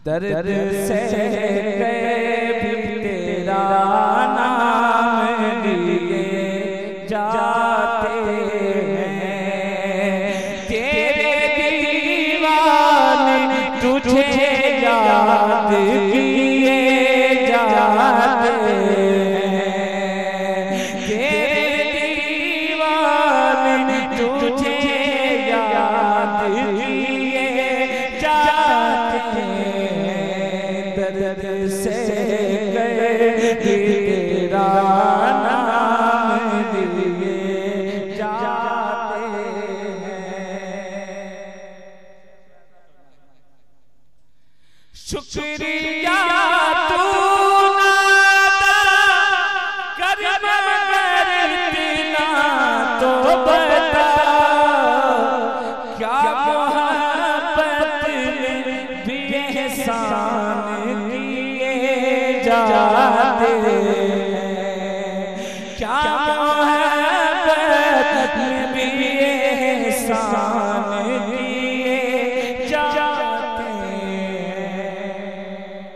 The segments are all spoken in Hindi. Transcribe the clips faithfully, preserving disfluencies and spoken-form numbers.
दर्द से गए भी तेरा नाम लिए जाते हैं, तेरे दीवाने तुझे याद किए जाते हैं, तेरे दीवाने तुझे याद किए जाते हैं, दर्द से गए तेरा नाम लिए जाते हैं। शुक्रिया तू नादा कर मगर इतना तो बता, क्या मोहब्बत में भी एहसान किए जाते हैं, क्या मोहब्बत में भी एहसान किए जाते हैं।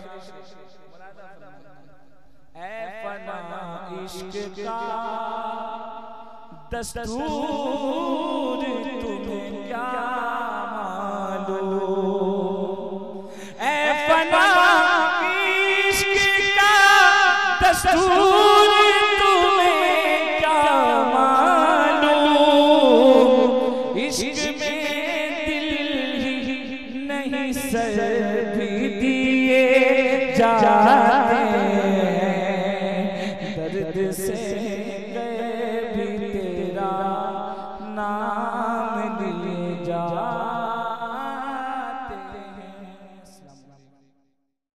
ऐ फना इश्क का दस्तूर तुम्हें क्या मालूम, ऐ फना इश्क का दस्तूर तुम्हें क्या मालूम, इश्क में दिल ही नहीं सर भी दिए जाते हैं, दर्द से गए